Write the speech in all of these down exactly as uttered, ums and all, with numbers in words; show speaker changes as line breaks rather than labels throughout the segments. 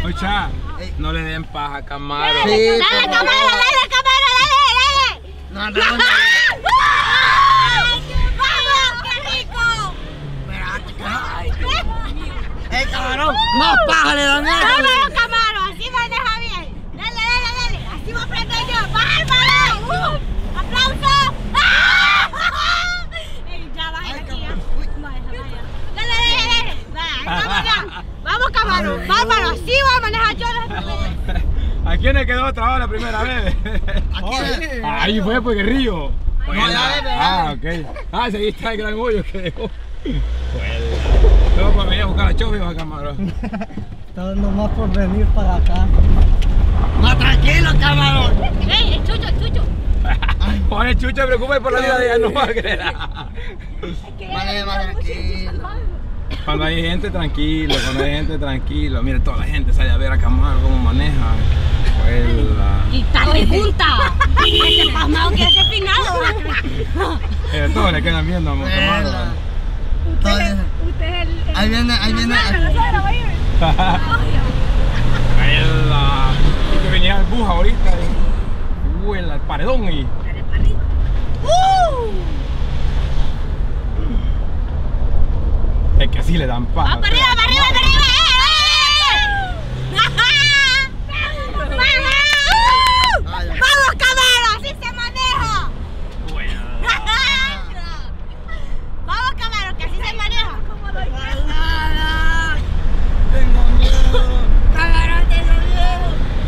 Ocha, no le den paja a Camaro.
Sí, dale, Camaro, dale, Camaro, dale, dale.
No, no, no.
¡Vamos, qué rico!
¡Eh, camarón! ¡Más paja le dan eso!
¡Vámonos, Camaro! Así maneja bien. Dale, dale, dale. Así va a aprender yo. ¡Bárbaro! Uh, ¡Aplauso! ¡Ah! Ey, ya, vaya aquí, ya. Vaya, vaya. Dale, dale, dale. Vaya, estamos ya. Vamos, Camaro. Bárbaro, así voy a manejar yo.
¿A quién le quedó otra hora la primera vez? Ahí fue porque Río. Ah, ok. Ah, seguiste el gran hoyo que dejó. Todo para venir a buscar a Chofi, va, Camaro.
Todo nomás por venir para acá. ¡Más tranquilo, camarón!
¡Ey, el Chucho, el Chucho!
Juan, el Chucho, preocupa por la vida de ella, no va a creer.
Vale, más tranquilo.
Cuando hay gente tranquilo, cuando hay gente tranquilo. Mire, toda la gente sale a ver a Camaro cómo maneja.
¡Quítate junta! ¡Este pasmado que es finado!
Eh, todos le quedan viendo a Camaro.
Usted es el...
Ahí viene, ahí viene.
Ahí es la... que venía el bus ahorita y... huela el paredón y...
¡Uh!
Es que así le dan paja.
¡Va para arriba, para arriba, para arriba! ¡Vamos, Camaro! ¡Así se maneja! ¡Vamos, Camaro! ¡Que así se maneja!
Tengo miedo.
¡Camarón, tengo miedo!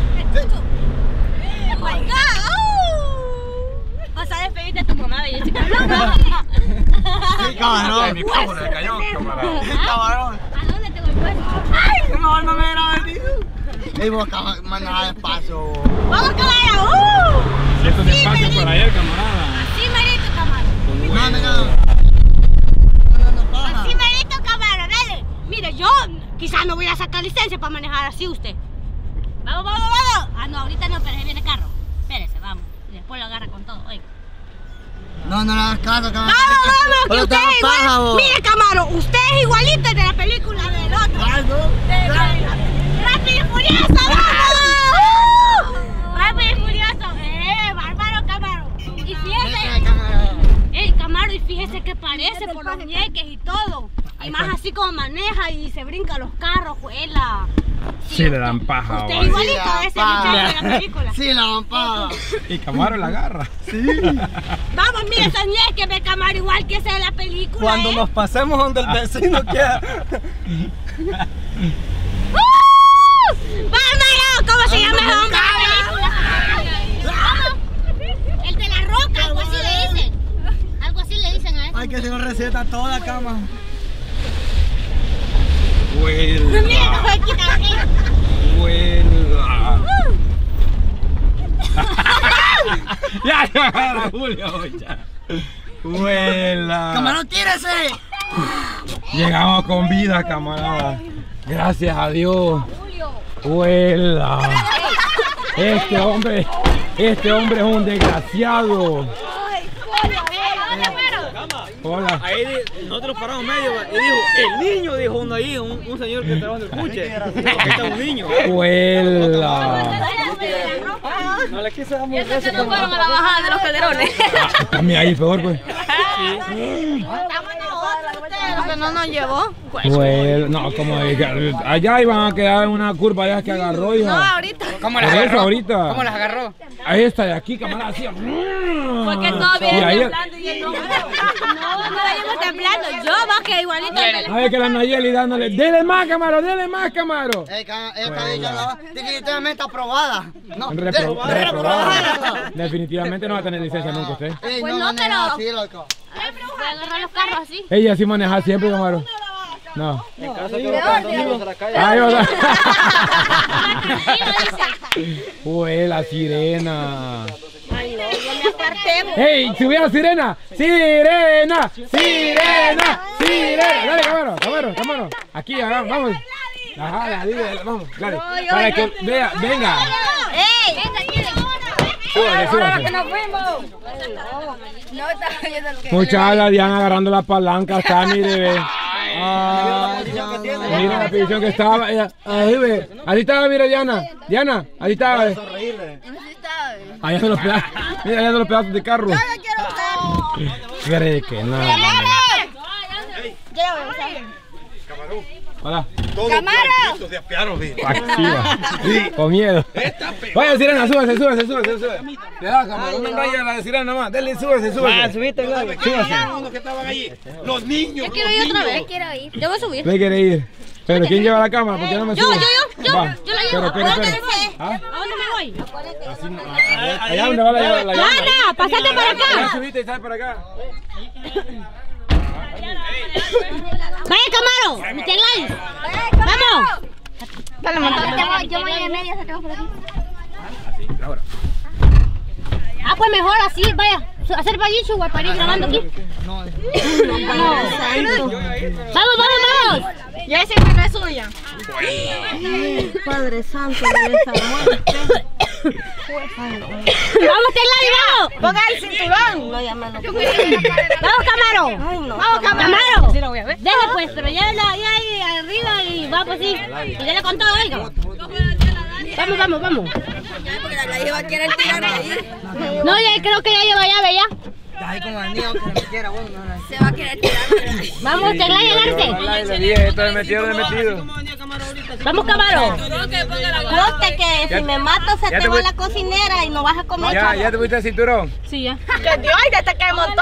¡Oh, my God! ¿Vas a despedirte de tu mamá, belleza?
Sí, camarón.
Mi cámara le cayó, camarada.
Camarón.
¿A dónde te golpeó?
¡Ay, qué mejor no me hubiera metido! Ey, vos, manejar despacio.
¡Vamos, Camaro! ¡Uh!
Si esto es despacio para allá, camarada.
Así merito, Camaro.
No, no, no. No, no, paja.
Así merito, Camaro, dale. Mire, yo quizás no voy a sacar licencia para manejar así usted. Vamos, vamos, vamos. Ah, no, ahorita no, pero ahí viene el carro. Espérese, vamos. Y después lo agarra con todo, oiga.
No, no le hagas caso, camarón.
Vamos, vamos, que
Pero
usted
te
es igual.
paja, vos.
Mire, Camaro, usted es igualito de la película del otro.
Ay, no.
De- de- ¡Rápido y Furioso, vamos! ¡Rápido y Furioso! ¡Eh, bárbaro, Camaro! Y
Vete,
fíjese,
camarón.
¡eh, Camaro! Y fíjese que parece por los ñeques y todo. Y más así como maneja y se brinca los carros, juela.
Sí le dan paja.
Usted es
vale.
igualito a ese muchacho de la película.
Sí, la dan paja.
Y Camaro la agarra.
Vamos, mire esos ñeques, ve, Camaro, igual que ese de la película.
Cuando
¿eh?
nos pasemos donde el vecino queda.
¡Uh! ¡Vámonos! ¿Cómo se llama ese hombre de la película? ¿Cómo? El de la roca, algo así le dicen. Algo así le dicen a eso.
Hay que hacer una receta toda, cama.
Mira cómo
Huela.
se quita aquí.
Huela. Ya se agarra Julio, ya. Huela.
¡Camarón, tírese!
Llegamos con vida, camarada. Gracias a Dios. Huela. Este hombre, este hombre es un desgraciado. Hola.
Ahí nosotros paramos medio y dijo, el niño, dijo uno ahí, un, un señor que trabaja en el puche. Aquí está un niño.
Huela.
No le quise dar muy
Eso que no fueron a la bajada de los calderones.
También ahí peor, pues.
Lo que no nos llevó.
Huela. No, como de- allá iban a quedar en una curva allá que agarró, hija.
No, ahorita.
¿Cómo
Por eso ahorita.
¿Cómo las agarró?
A esta de aquí, camarada, así.
Porque todo
Y
viene
ahí-
temblando y él no. No, no la llevo temblando. Yo va que igualito.
A ver que la Nayeli dándole, dele más, Camaro, dele más, Camaro.
Eh, ca- Esta dicha no, definitivamente aprobada. No,
Repro-
de-
reprobada. Definitivamente no va a tener licencia nunca usted.
Ey,
Pues
no,
no,
maneja
pero-
así, loco.
Voy a agarrar los carros así.
Ella sí maneja siempre, Camaro. No.
En casa que van dos niños a la calle.
Ay, o sea.
Dice.
Ué, la sirena.
Ay, no, yo me aparté.
¡Ey! ¡Subía sirena! ¡Sirena! ¡Sirena! ¡Sirena! Dale, Camaro, Camaro, Camaro. Aquí, acá, vamos. Ajá, la dile, vamos, dale. Para que vea, venga.
¡Ey!
Súbase, súbase.
nos fuimos! No, está viendo lo que...
Muchacha, la Diana agarrando la palanca, está, mire, ve. Ah, mira la posición que estaba. Ella, ahí ve. Así estaba, mira Diana. Diana, así estaba. Así
estaba.
Allá de los pedazos. Mira, allá de los pedazos de carro.
Yo no quiero ver.
¿Cree que no? Hola.
¡Camaro!
Se apiaron, sí.
Activa. Sí, con miedo. Vaya, Sirena, súbase, súbase, súbase, súbase. Le da, camarón, no vaya la de Sirena nomás. Dele, súbase, súbase.
Ah, subiste, claro.
Los que estaban allí. Los niños.
Yo quiero ir otra vez, quiero ir. Yo voy a subir.
¿Me quiere ir? Pero ¿quién lleva la cámara? ¿Por qué no me
Yo,
sube?
yo, yo, yo,
Va.
yo la llevo.
Pero, espera, espera.
¿A
¿Ah?
dónde me voy?
Así no, allá, allá donde va la llave.
Ana, pásate para
Ya
acá.
subiste y sal para acá.
Vaya, Camaro, ten like. Vamos. Dale, montate. Yo voy en medio, se te va por aquí.
Así, ahora.
Ah, pues mejor así, vaya. Hacer ballicho para ir grabando aquí. No. Vamos, vamos, vamos. Ya ese no es suya. Padre Santo de esa muerte. Vamos, Telay, vamos. Ponga el cinturón. No, ya me lo pongo. Vamos, Camaro. Vamos, Camaro. Sí, lo voy a ver. Dale pues, pero ya ahí arriba y va pues sí. Y dale con todo, oiga. Vamos, vamos, vamos. Porque la lleva a querer tirar ahí. No, ya creo que ya lleva llave ya.
Ahí como el niño que me quiera, bueno,
se va a querer tirar. Vamos, Telay, agarse.
Le dije, esto es metido, es metido.
Vamos, Camaro. Conste que si me mato se te va la cocinera y no vas a comer.
Ya, ya te pusiste el cinturón.
Sí, ya. ¿Qué dio? ¿Y hasta que montó?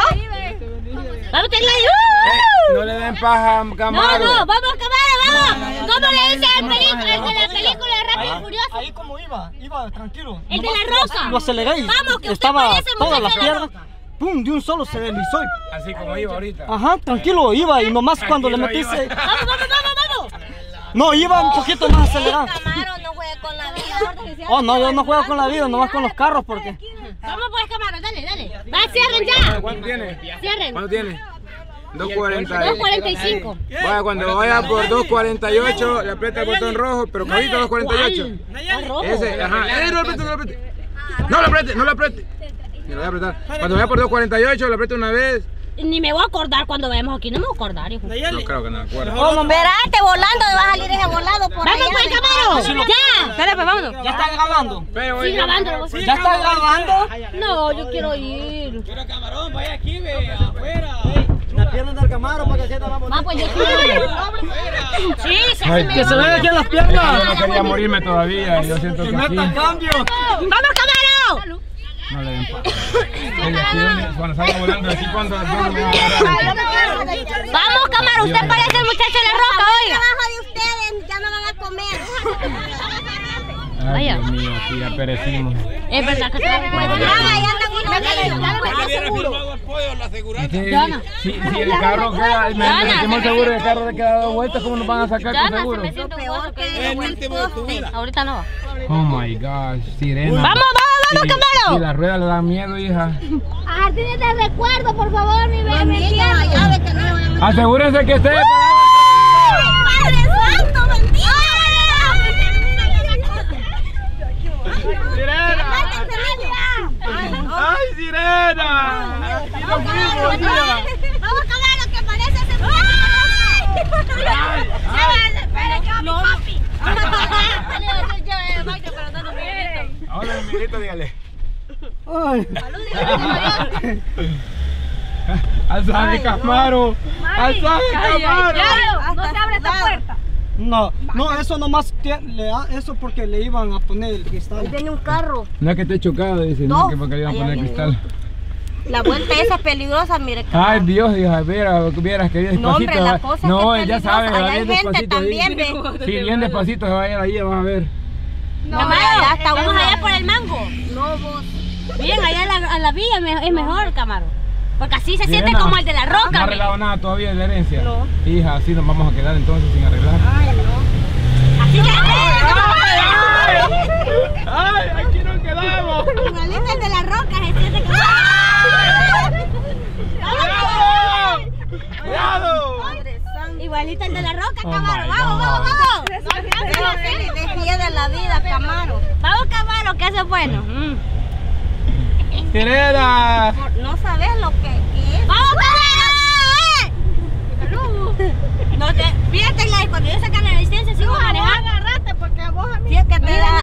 Vamos, Telay.
No le den paja,
No,
Camaro.
no, vamos, Camaro, vamos. ¿Cómo le dice el película, el de la película de Rápido y Furioso?
Ahí como iba, iba tranquilo.
El de la roca.
Lo aceleré.
Vamos, que usted
estaba
parece
todas las
muchacho de la
piernas. Pum, de un solo se deslizó.
Así como iba ahorita.
Ajá, tranquilo, iba y nomás cuando le
Tranquilo,
metí se...
iba.
Vamos, vamos, vamos, vamos.
No, iba un poquito más acelerado.
Camaro no juega con la vida.
Oh, no, yo no juego con la vida, nomás con los carros porque...
Vamos pues, Camaro, dale, dale. Va, cierren ya.
¿Cuánto tiene?
Cierren.
¿Cuánto tiene? dos cuarenta.
dos cuarenta y cinco.
Vaya, cuando vaya por dos cuarenta y ocho, le aprieta el botón rojo, pero cabito dos cuarenta y ocho.
¿Cuál rojo?
Ese, ajá. Eh, no lo apriete, no lo apriete. No lo apriete, no lo apriete. Me lo voy a apretar. Cuando vaya por dos cuarenta y ocho, le aprieto una vez.
Ni me voy a acordar cuando vayamos aquí, no me voy a acordar, hijo.
No creo que no me acuerdo.
Como verás, volando, va a salir ese volado por allá. ¡Vamos pues, Camaro! ¡Ya! Dale pues, vámonos.
¿Ya están grabando?
Pero,
Sí,
oye,
grabando.
¿Ya están grabando?
No, yo quiero ir.
Pero Camarón, vaya aquí, ve, afuera.
La pierna del Camaro para que se te va a
Va, pues yo quiero ir. Sí, sí,
Ay,
sí.
Que se vean aquí en las
yo
piernas.
no quería morirme todavía. Yo siento que aquí
¡Metan cambio!
¡Vamos, Camaro!
no le den paja. Oye, aquí donde- cuando salga volando, aquí cuando ¿dónde me va a agarrar?
Vamos, Camaro, usted parece el muchacho de la roca, oiga. Abajo de ustedes ya no van a comer.
Ay,
Vaya.
Dios mío, aquí ya perecimos.
Es verdad que se va a
Sí, sí, sí, el carro queda, me, me sentimos seguros que el carro le queda dos vueltas, ¿cómo nos van a sacar con seguro?
me siento peor que el poste. Ahorita no.
Oh my gosh, Sirena.
Vamos, vamos, vamos,
Sí,
Camaro.
sí, las ruedas le dan miedo, hija.
Jardines de recuerdo, por favor, ni me entiendo.
Asegúrense que esté.
¡Padre Santo, bendito!
¡Sirena! ¡Ay, Sirena!
Vamos, Camaro, que parece ese no, papi.
Ahora, Miguelito, dígale.
Ay.
¡Alzame, Camaro! ¡Alzame, Camaro!
No se abre esta puerta.
No, no, eso nomás tie- le da eso porque le iban a poner el cristal.
Viene un carro.
No es que esté chocado, dice, no,
No,
que porque le iban a
allá
poner
viene
cristal.
La vuelta esa es peligrosa, mire.
Ay, Dios, hija, vieras, vieras que bien
No,
despacito.
hombre, la
va-
cosa
no,
es que
ya
es peligrosa.
sabe, va
Allá
bien
hay gente
despacito ahí.
también, ve.
Sí, bien despacito se va a ir ahí, vas a ver.
No, Camaro, hasta vamos allá por el mango. No, vos. Bien, allá a la, a la villa me- es mejor, Camaro. Porque así se siente
Sirena,
como el de la
No ha
roca. ve.
arreglado nada todavía de la herencia.
No.
Hija, así nos vamos a quedar entonces sin arreglar.
Así que.
¡Ay, aquí nos quedamos!
Igualito el de la roca se siente como.
¡Cuidado!
Igualito el de la roca,
Oh
Camaro.
my
Vamos,
God.
vamos, vamos. Desfía de la vida, Camaro. Vamos, Camaro, que eso es bueno. Mm.
¡Sirena!
No sabes lo que es. ¡Vamos, Camaro!